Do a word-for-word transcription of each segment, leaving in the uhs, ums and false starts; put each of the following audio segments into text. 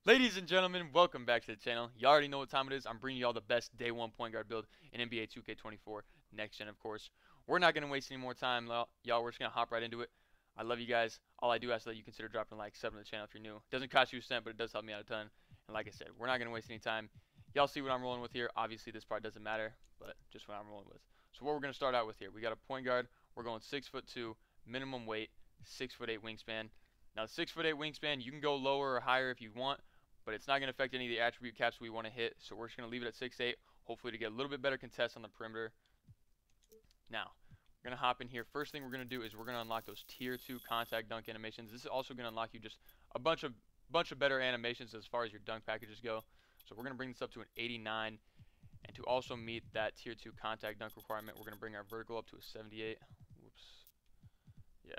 Ladies and gentlemen, welcome back to the channel. You already know what time it is. I'm bringing you all the best day one point guard build in N B A two K twenty-four next gen, of course. We're not going to waste any more time, y'all. We're just going to hop right into it. I love you guys. All I do ask that you consider dropping a like, sub to the channel if you're new. It doesn't cost you a cent, but it does help me out a ton. And like I said, we're not going to waste any time. Y'all see what I'm rolling with here. Obviously, this part doesn't matter, but just what I'm rolling with. So what we're going to start out with here, we got a point guard. We're going six foot two, minimum weight, six foot eight wingspan. Now, the six foot eight wingspan, you can go lower or higher if you want, but it's not going to affect any of the attribute caps we want to hit. So we're just going to leave it at six eight, hopefully to get a little bit better contest on the perimeter. Now, we're going to hop in here. First thing we're going to do is we're going to unlock those tier two contact dunk animations. This is also going to unlock you just a bunch of bunch of better animations as far as your dunk packages go. So we're going to bring this up to an eighty-nine. And to also meet that tier two contact dunk requirement, we're going to bring our vertical up to a seventy-eight. Whoops. Yeah.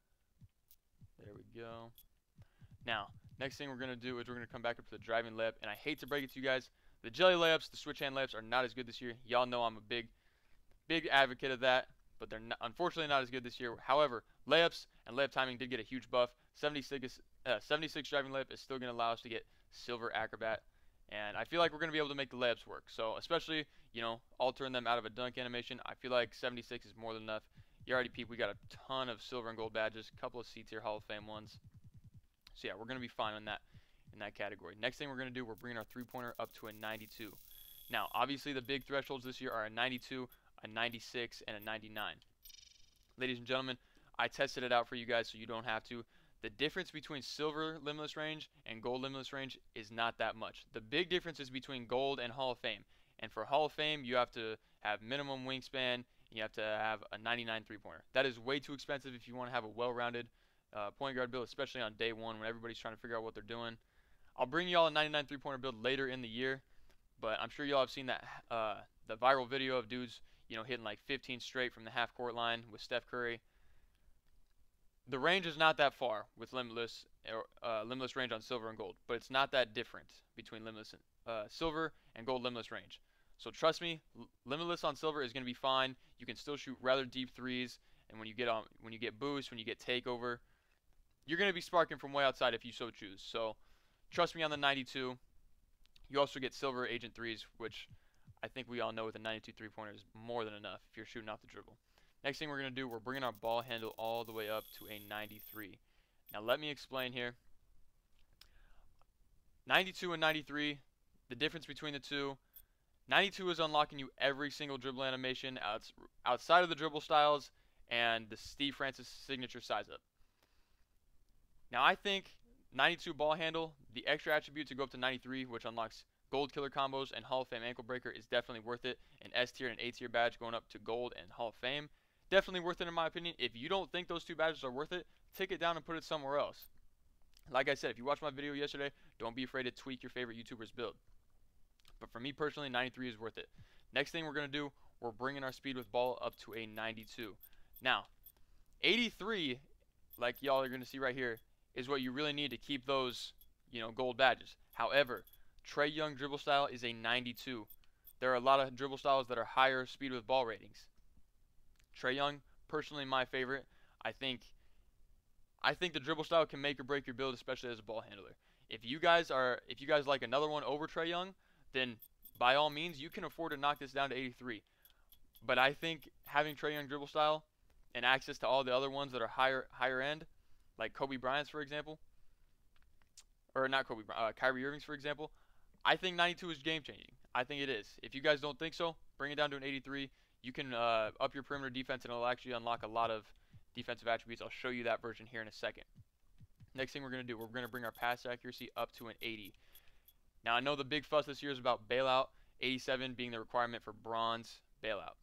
There we go. Now, next thing we're going to do is we're going to come back up to the driving layup. And I hate to break it to you guys, the jelly layups, the switch hand layups are not as good this year. Y'all know I'm a big, big advocate of that, but they're not, unfortunately not as good this year. However, layups and layup timing did get a huge buff. seventy-six, uh, seventy-six driving layup is still going to allow us to get silver acrobat. And I feel like we're going to be able to make the layups work. So especially, you know, altering them out of a dunk animation, I feel like seventy-six is more than enough. You already peeped, we got a ton of silver and gold badges, a couple of C-tier Hall of Fame ones. So yeah, we're going to be fine on that in that category. Next thing we're going to do, we're bringing our three-pointer up to a ninety-two. Now, obviously the big thresholds this year are a ninety-two, a ninety-six, and a ninety-nine. Ladies and gentlemen, I tested it out for you guys so you don't have to. The difference between silver limitless range and gold limitless range is not that much. The big difference is between gold and Hall of Fame. And for Hall of Fame, you have to have minimum wingspan, and you have to have a ninety-nine three-pointer. That is way too expensive if you want to have a well-rounded uh, point guard build, especially on day one when everybody's trying to figure out what they're doing. I'll bring y'all a ninety-nine three-pointer build later in the year, but I'm sure y'all have seen that uh, the viral video of dudes, you know, hitting like fifteen straight from the half-court line with Steph Curry. The range is not that far with limitless or uh, limitless range on silver and gold, but it's not that different between limitless and, uh, silver and gold limitless range. So trust me, limitless on silver is going to be fine. You can still shoot rather deep threes, and when you get on, when you get boost, when you get takeover, you're going to be sparking from way outside if you so choose. So trust me on the ninety-two. You also get silver agent threes, which I think we all know with a ninety-two three-pointer is more than enough if you're shooting off the dribble. Next thing we're going to do, we're bringing our ball handle all the way up to a ninety-three. Now let me explain here. ninety-two and ninety-three, the difference between the two. ninety-two is unlocking you every single dribble animation outs outside of the dribble styles and the Steve Francis signature size up. Now I think ninety-two ball handle, the extra attribute to go up to ninety-three, which unlocks gold killer combos and Hall of Fame ankle breaker, is definitely worth it. An S tier and A tier badge going up to gold and Hall of Fame. Definitely worth it in my opinion. If you don't think those two badges are worth it, take it down and put it somewhere else. Like I said, if you watched my video yesterday, don't be afraid to tweak your favorite YouTuber's build. But for me personally, ninety-three is worth it. Next thing we're going to do, we're bringing our speed with ball up to a ninety-two. Now, eighty-three, like y'all are going to see right here, is what you really need to keep those, you know, gold badges. However, Trae Young dribble style is a ninety-two. There are a lot of dribble styles that are higher speed with ball ratings. Trae Young, personally my favorite. I think I think the dribble style can make or break your build, especially as a ball handler. If you guys are if you guys like another one over Trae Young, then by all means you can afford to knock this down to eighty-three. But I think having Trae Young dribble style and access to all the other ones that are higher higher end, like Kobe Bryant's for example, or not Kobe Bryant, uh, Kyrie Irving's for example, I think ninety-two is game changing. I think it is. If you guys don't think so, bring it down to an eighty-three. You can uh, up your perimeter defense, and it'll actually unlock a lot of defensive attributes. I'll show you that version here in a second. Next thing we're going to do, we're going to bring our pass accuracy up to an eighty. Now, I know the big fuss this year is about bailout, eighty-seven being the requirement for bronze bailout.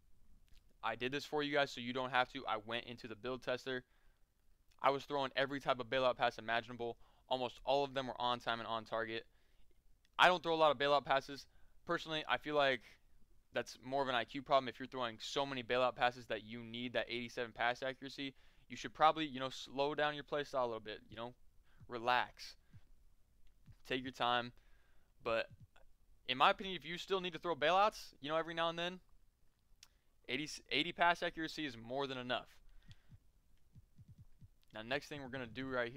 I did this for you guys so you don't have to. I went into the build tester. I was throwing every type of bailout pass imaginable. Almost all of them were on time and on target. I don't throw a lot of bailout passes. Personally, I feel like that's more of an I Q problem. If you're throwing so many bailout passes that you need that eighty-seven pass accuracy, you should probably, you know, slow down your play style a little bit, you know, relax. Take your time. But in my opinion, if you still need to throw bailouts, you know, every now and then, eighty, eighty pass accuracy is more than enough. Now, next thing we're going to do right here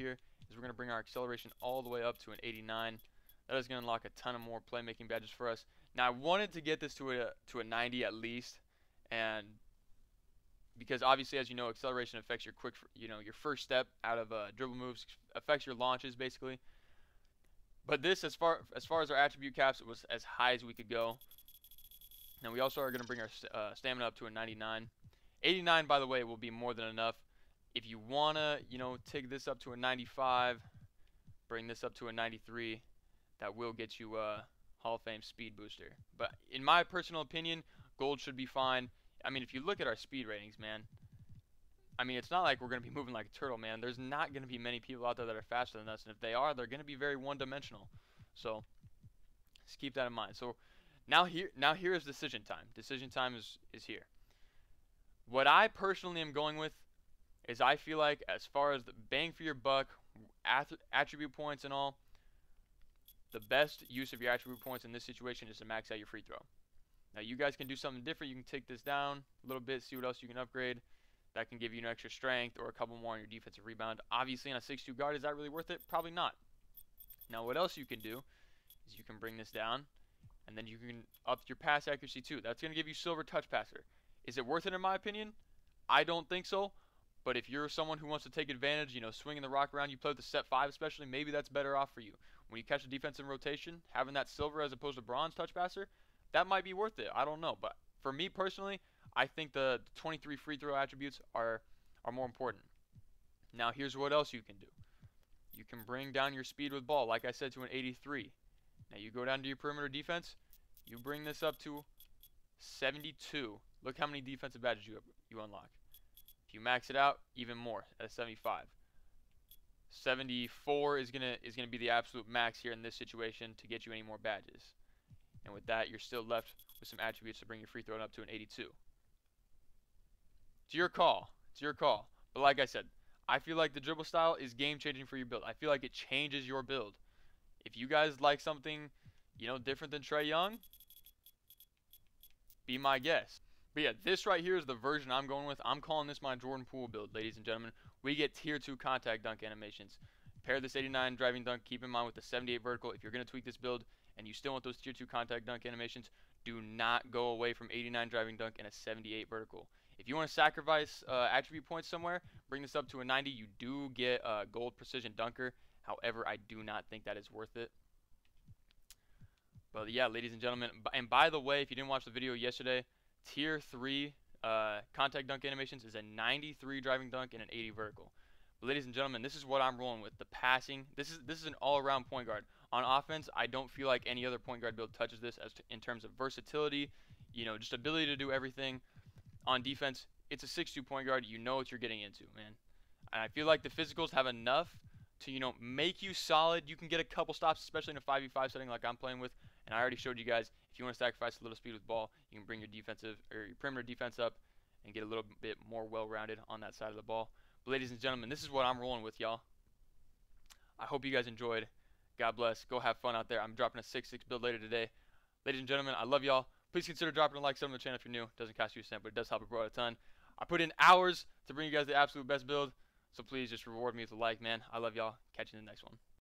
is we're going to bring our acceleration all the way up to an eighty-nine. That is going to unlock a ton of more playmaking badges for us. Now I wanted to get this to a to a ninety at least, and because obviously, as you know, acceleration affects your quick, you know, your first step out of uh, dribble moves, affects your launches basically. But this, as far as far as our attribute caps, it was as high as we could go. Now we also are going to bring our uh, stamina up to a ninety-nine. eighty-nine, by the way, will be more than enough. If you wanna, you know, take this up to a ninety-five, bring this up to a ninety-three, that will get you a Hall of Fame speed booster. But in my personal opinion, gold should be fine. I mean, if you look at our speed ratings, man, I mean, it's not like we're going to be moving like a turtle, man. There's not going to be many people out there that are faster than us, and if they are, they're going to be very one-dimensional. So just keep that in mind. So now here, now here is decision time. Decision time is is here. What I personally am going with is I feel like as far as the bang for your buck, attribute points and all, the best use of your attribute points in this situation is to max out your free throw. Now you guys can do something different. You can take this down a little bit, see what else you can upgrade. That can give you an extra strength or a couple more on your defensive rebound. Obviously on a six two guard, is that really worth it? Probably not. Now what else you can do is you can bring this down, and then you can up your pass accuracy too. That's going to give you silver touch passer. Is it worth it in my opinion? I don't think so. But if you're someone who wants to take advantage, you know, swinging the rock around, you play with the set five especially, maybe that's better off for you. When you catch a defense in rotation, having that silver as opposed to bronze touch passer, that might be worth it. I don't know. But for me personally, I think the twenty-three free throw attributes are, are more important. Now here's what else you can do. You can bring down your speed with ball, like I said, to an eighty-three. Now you go down to your perimeter defense. You bring this up to seventy-two. Look how many defensive badges you, you unlock. If you max it out, even more at a seventy-five. seventy-four is gonna is gonna be the absolute max here in this situation to get you any more badges. And with that, you're still left with some attributes to bring your free throw up to an eighty-two. It's your call. It's your call. But like I said, I feel like the dribble style is game changing for your build. I feel like it changes your build. If you guys like something, you know, different than Trae Young, be my guest. But yeah, this right here is the version I'm going with. I'm calling this my Jordan Poole build, ladies and gentlemen. We get tier two contact dunk animations. Pair this eighty-nine driving dunk. Keep in mind with the seventy-eight vertical, if you're going to tweak this build and you still want those tier two contact dunk animations, do not go away from eighty-nine driving dunk and a seventy-eight vertical. If you want to sacrifice uh, attribute points somewhere, bring this up to a ninety. You do get a gold precision dunker. However, I do not think that is worth it. But yeah, ladies and gentlemen, and by the way, if you didn't watch the video yesterday, tier three uh, contact dunk animations is a ninety-three driving dunk and an eighty vertical. But ladies and gentlemen, this is what I'm rolling with. The passing, this is this is an all-around point guard. On offense, I don't feel like any other point guard build touches this as to, in terms of versatility, you know, just ability to do everything. On defense, it's a six two point guard. You know what you're getting into, man. And I feel like the physicals have enough to, you know, make you solid. You can get a couple stops, especially in a five v five setting like I'm playing with. And I already showed you guys, if you want to sacrifice a little speed with ball, you can bring your defensive or your perimeter defense up and get a little bit more well-rounded on that side of the ball. But ladies and gentlemen, this is what I'm rolling with, y'all. I hope you guys enjoyed. God bless. Go have fun out there. I'm dropping a six six build later today. Ladies and gentlemen, I love y'all. Please consider dropping a like, sub on the channel if you're new. It doesn't cost you a cent, but it does help a bro out a ton. I put in hours to bring you guys the absolute best build, so please just reward me with a like, man. I love y'all. Catch you in the next one.